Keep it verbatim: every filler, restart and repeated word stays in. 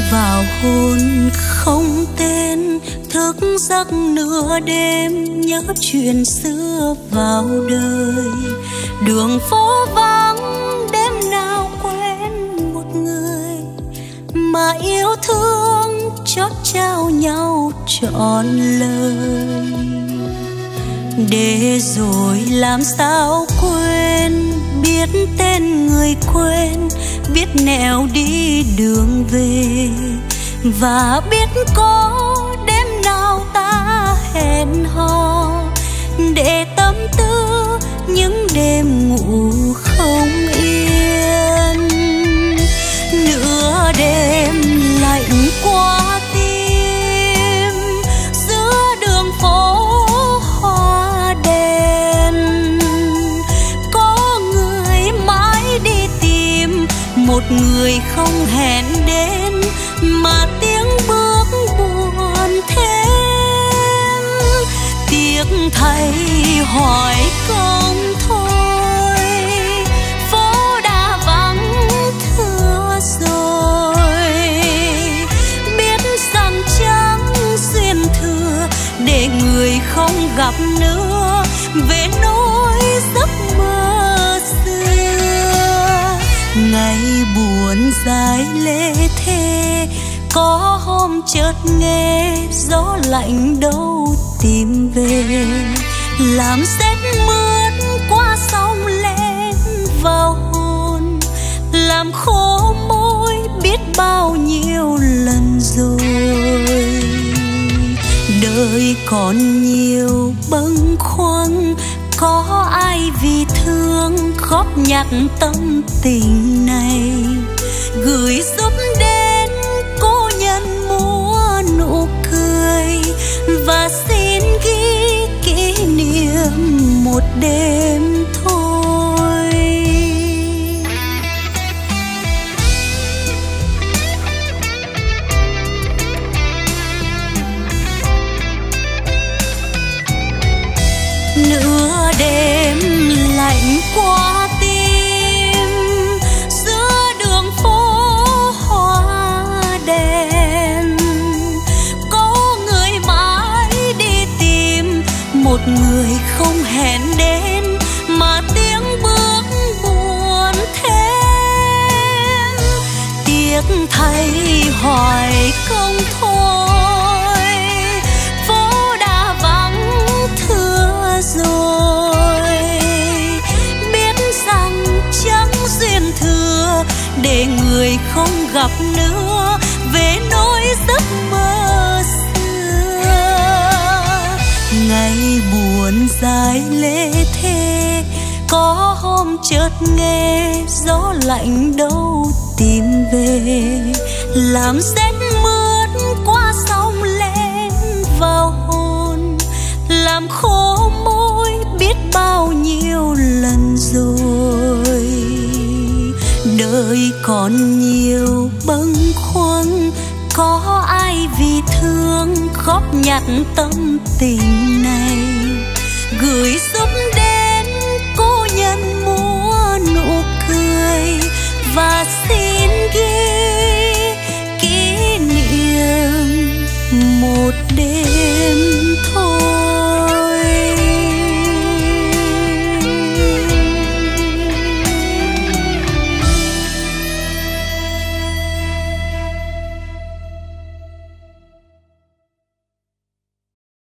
vào hôn không tên, thức giấc nửa đêm nhớ chuyện xưa vào đời. Đường phố vắng đêm nào quen một người mà yêu thương chót trao nhau trọn lời. Để rồi làm sao quên, biết tên người quên, biết nẻo đi đường về, và biết có đêm nào ta hẹn hò để tâm tư những đêm ngủ không yên. Nửa đêm lạnh qua tim, giữa đường phố hoa đèn, có người mãi đi tìm một người không hẹn đến, mà tiếng bước buồn thêm. Tiếc thay hỏi công thôi, phố đã vắng thưa rồi. Biết rằng chẳng duyên thừa để người không gặp nữa, về nỗi giấc mơ xưa. Ngày buồn dài lê thê, có hôm chợt nghe gió lạnh đâu tìm về, làm rét mướt qua sông lên vào hồn, làm khô môi biết bao nhiêu lần rồi. Đời còn nhiều bâng khuâng, có ai vì thương khóc nhặt tâm tình này, gửi giúp đến cô nhân múa nụ cười, và xin ghi kỷ niệm một đêm thôi. Nửa đêm lạnh qua tim, giữa đường phố hoa đèn, có người mãi đi tìm một người không hẹn đến, mà tiếng bước buồn thêm. Tiếc thay hỏi công thôi, phố đã vắng thưa rồi. Biết rằng chẳng duyên thừa để người không gặp nữa, về nỗi giấc mơ xưa. Ngày buồn dài lê thê, có hôm chợt nghe gió lạnh đâu tìm về, làm rét mướt qua sông lên vào hồn, làm khô môi biết bao nhiêu lần rồi. Đời còn nhiều bâng khuâng, có ai vì thương khóc nhặt tâm tình